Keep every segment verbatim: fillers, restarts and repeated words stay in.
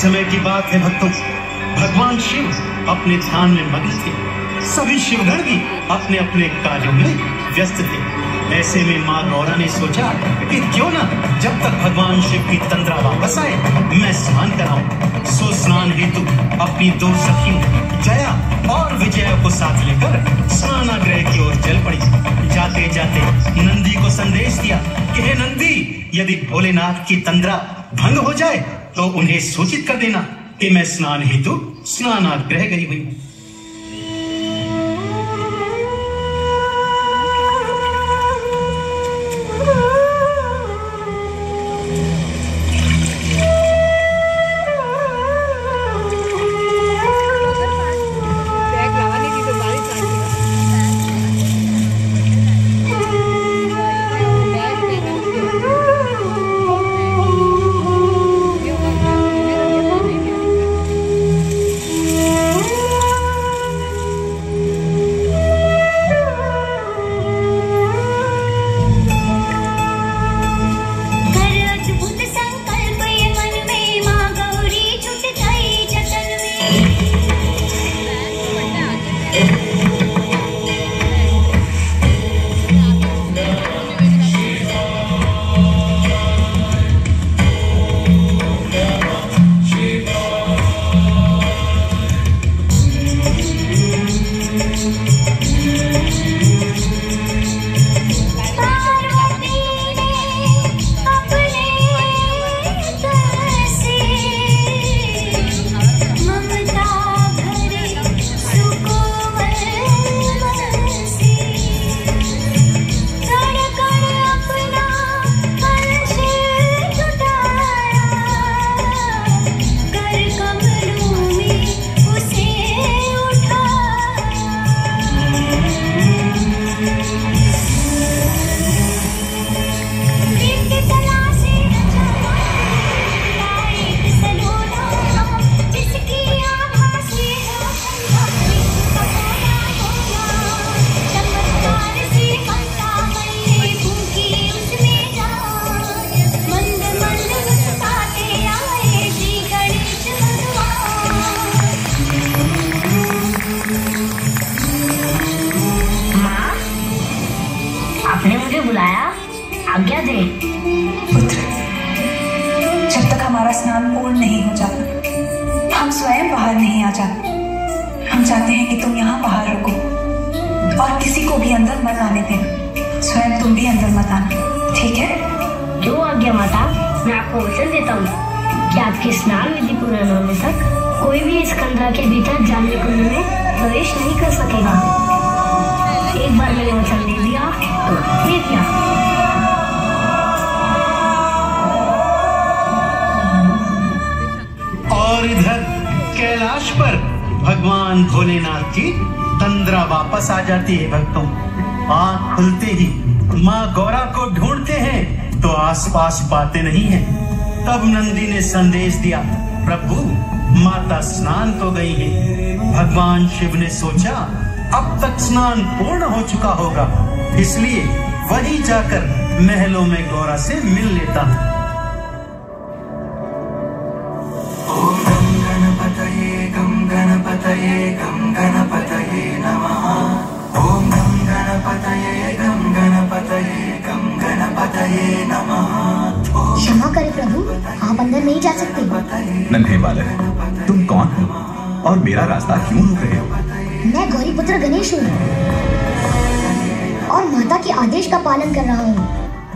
समय की बात है भक्तों, भगवान शिव अपने ध्यान में मग्न थे। सभी शिवगण भी अपने अपने कार्यों में व्यस्त थे। ऐसे में माँ गौरा ने सोचा कि क्यों ना जब तक भगवान शिव की तंद्रा वापस आए मैं स्नान कराऊं। सो स्नान हेतु अपनी दो सखियों जया और विजया को साथ लेकर स्नानागृह की ओर चल पड़ी। जाते जाते नंदी को संदेश दिया कि हे नंदी, यदि भोलेनाथ की तंद्रा भंग हो जाए तो उन्हें सूचित कर देना कि मैं स्नान हेतु स्नानागृह गई हुई। आज्ञा दे। पुत्र, जब तक हमारा स्नान पूर्ण नहीं हो जाता हम स्वयं बाहर नहीं आ जाते। हम चाहते हैं कि तुम यहाँ बाहर रुको और किसी को भी अंदर मत आने देना। स्वयं तुम भी अंदर मत आना, ठीक है? जो आज्ञा माता, मैं आपको वचन देता हूँ कि आपके स्नान विधि पूर्ण न होने तक कोई भी इस कंदरा के भीतर जाने कुंड में प्रवेश नहीं कर सकेगा। एक बार मैंने वचन दे दिया तो दे दिया। और इधर कैलाश पर भगवान भोलेनाथ की तंद्रा वापस आ जाती है। भक्तों, आँख खुलते ही माँ गौरा को ढूंढते हैं तो आसपास पाते नहीं है। तब नंदी ने संदेश दिया, प्रभु माता स्नान तो गई है। भगवान शिव ने सोचा अब तक स्नान पूर्ण हो चुका होगा, इसलिए वहीं जाकर महलों में गौरा से मिल लेता हूँ। गणपतये गं गणपतये नमः। ओम गं गणपतये गं गणपतये गं गणपतये नमः। क्षमा करें प्रभु, आप अंदर नहीं जा सकते। नन्हे बालक, तुम कौन हो और मेरा रास्ता क्यों रोक रहे हो? मैं गौरी पुत्र गणेश हूँ और माता के आदेश का पालन कर रहा हूँ।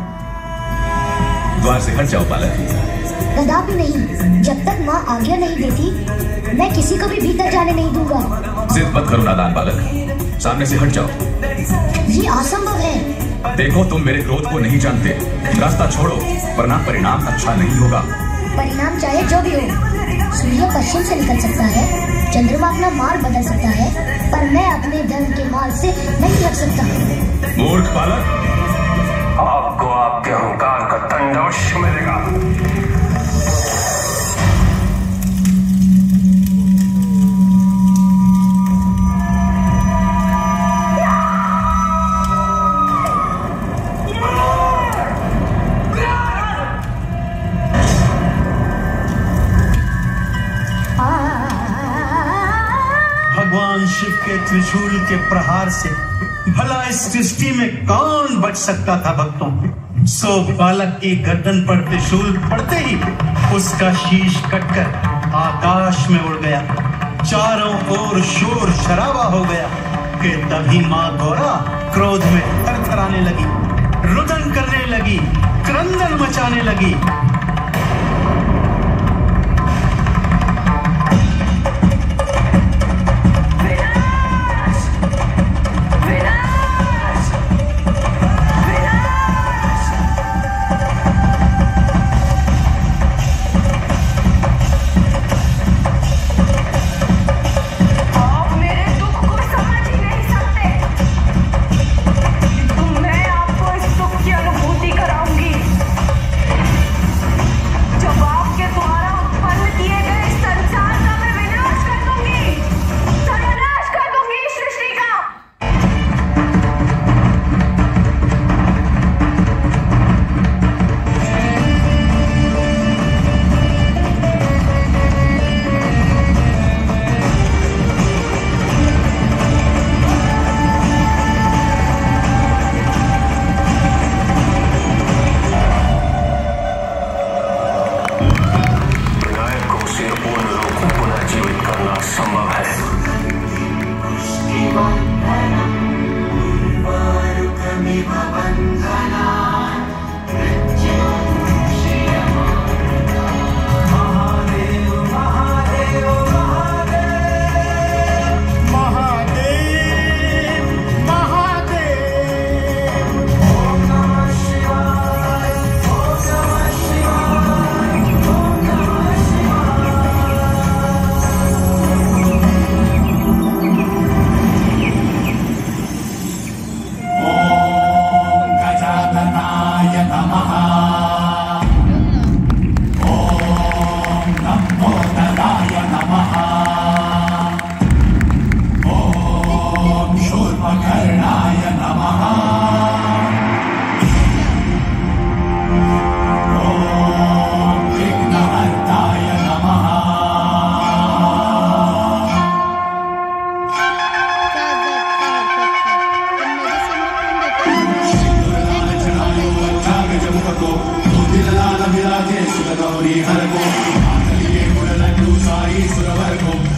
द्वार से हट जाओ बालक। कदापि नहीं, जब तक माँ आज्ञा नहीं देती मैं किसी को भी भीतर जाने नहीं दूंगा। जिद मत करो नादान बालक, सामने से हट जाओ। ये असंभव है। देखो, तुम मेरे क्रोध को नहीं जानते। रास्ता छोड़ो वरना परिणाम अच्छा नहीं होगा। परिणाम चाहे जो भी हो, सूर्य पश्चिम से निकल सकता है, चंद्रमा अपना मार्ग बदल सकता है, पर मैं अपने धर्म के मार्ग से नहीं हट सकता। मूर्ख बालक, आपको आपके अहंकार का दंडवश मिलेगा। के प्रहार से भला इस सृष्टि में कौन बच सकता था भक्तों? सो बालक की गर्दन पर त्रिशूल पड़ते ही उसका शीश कटकर आकाश में उड़ गया। चारों ओर शोर शराबा हो गया कि तभी माँ गौरा क्रोध में थरथराने लगी, रुदन करने लगी, क्रंदन मचाने लगी। हर को